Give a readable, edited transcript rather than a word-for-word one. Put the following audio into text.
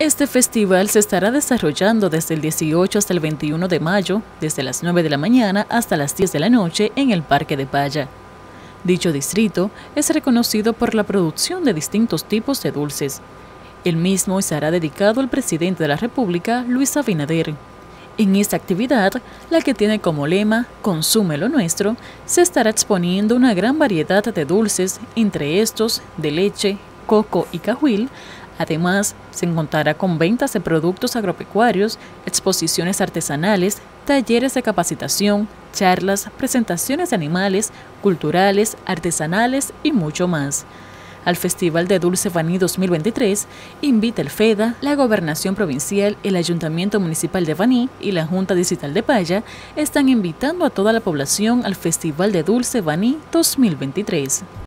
Este festival se estará desarrollando desde el 18 hasta el 21 de mayo, desde las 9 de la mañana hasta las 10 de la noche en el Parque de Paya. Dicho distrito es reconocido por la producción de distintos tipos de dulces. El mismo estará dedicado al presidente de la República, Luis Abinader. En esta actividad, la que tiene como lema "Consume lo nuestro", se estará exponiendo una gran variedad de dulces, entre estos de leche, coco y cajuil. Además, se contará con ventas de productos agropecuarios, exposiciones artesanales, talleres de capacitación, charlas, presentaciones de animales, culturales, artesanales y mucho más. Al Festival de Dulce Baní 2023 invita el FEDA, la Gobernación Provincial, el Ayuntamiento Municipal de Baní y la Junta Distrital de Paya están invitando a toda la población al Festival de Dulce Baní 2023.